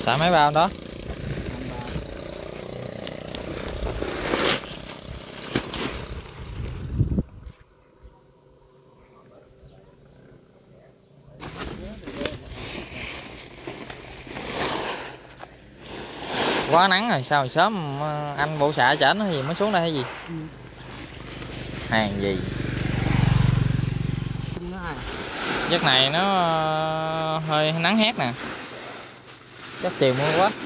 Xả mấy bao đó? Quá nắng rồi, sao sớm anh bộ xạ chở nó gì mới xuống đây hay gì? Hàng gì? Giấc này nó hơi nắng hét nè. Chắc chiều mưa quá.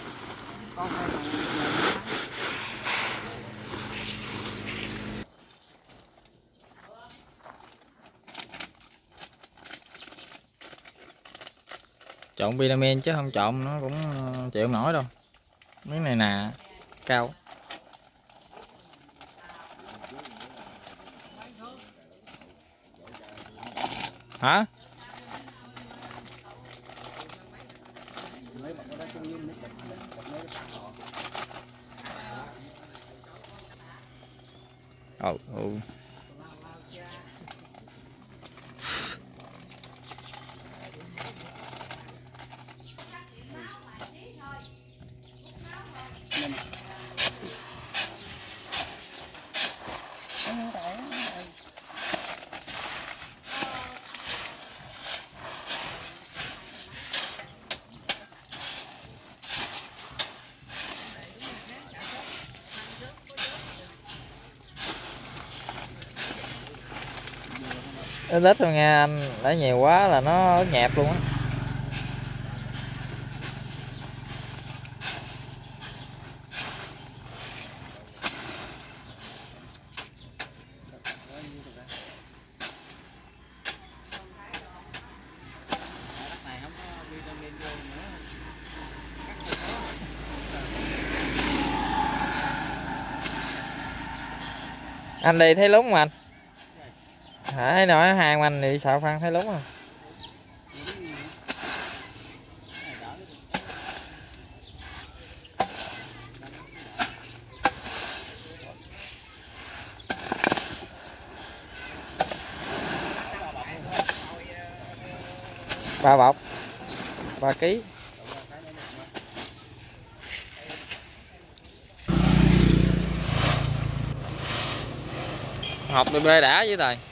Trộn vitamin chứ không trộn nó cũng chịu không nổi đâu. Miếng này nè, cao. Hả? Ồ, ít ít thôi nghe anh, để nhiều quá là nó ướt nhẹp luôn á. Anh đi thấy lúng mà anh. Hả, thấy nói hàng anh thì sợ Phan thấy lúng à. Ba bọc 3 kg. Hộp DB đã với rồi.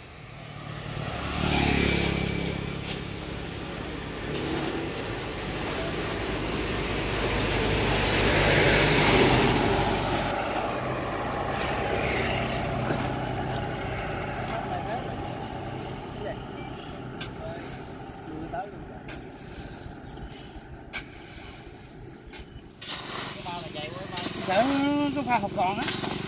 Sợ nó pha hộp gòn á.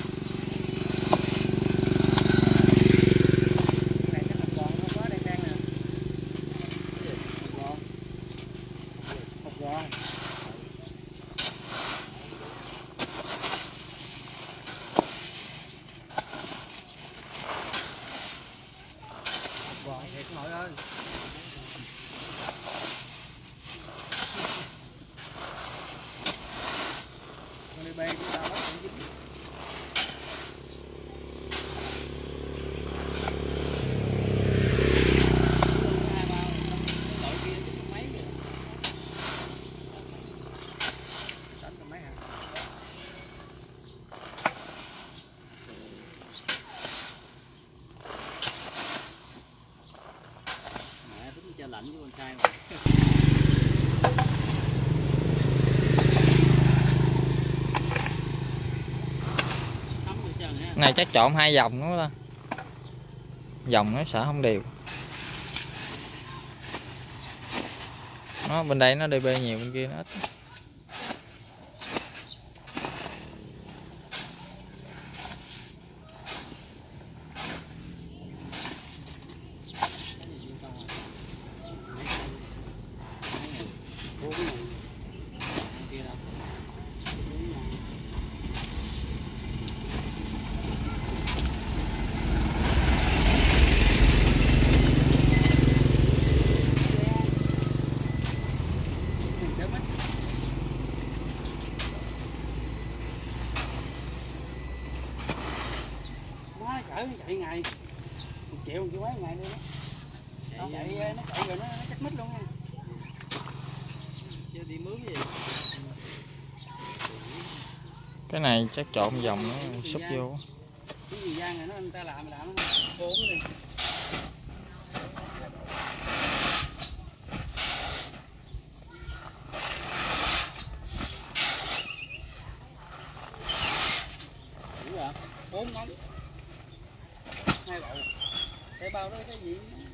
Này cái hộp gòn nó có đang nè. Hộp gòn. Gòn thiệt nội ơi. Con đi bay của tao bắt cũng dính. Cho lạnh với con sai mà. Này chắc trộn 2 vòng đúng không ta? Vòng nó sợ không đều. Nó bên đây nó DB nhiều, bên kia nó ít. Chạy ngày 1 triệu chứ mấy ngày nữa nó chạy nó chạy rồi nó chắc mít luôn nha. Chứ đi mướn gì. Cái này chắc trộn vòng nó xúc vô. Cái gì gian này nó người ta làm nó khốn đi. Đúng rồi, 4 móng 2 bậu. Cái bao đó cái gì?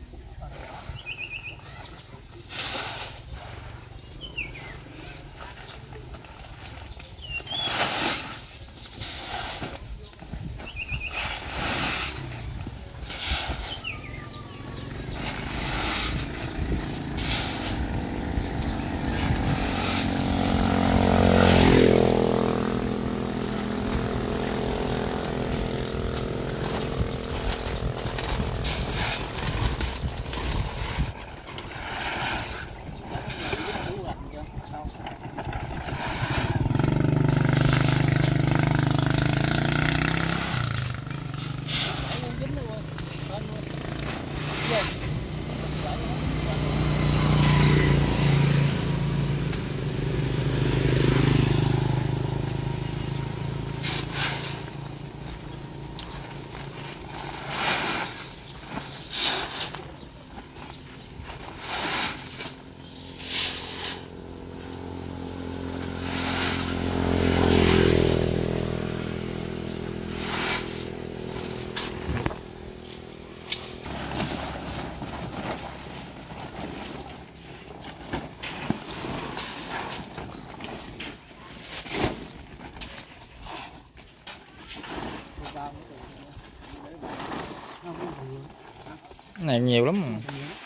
Cái này nhiều lắm mà.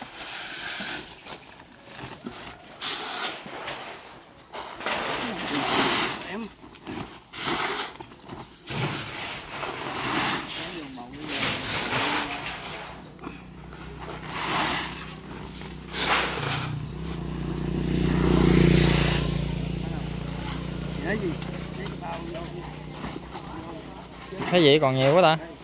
Em cái gì? Cái gì còn nhiều quá ta?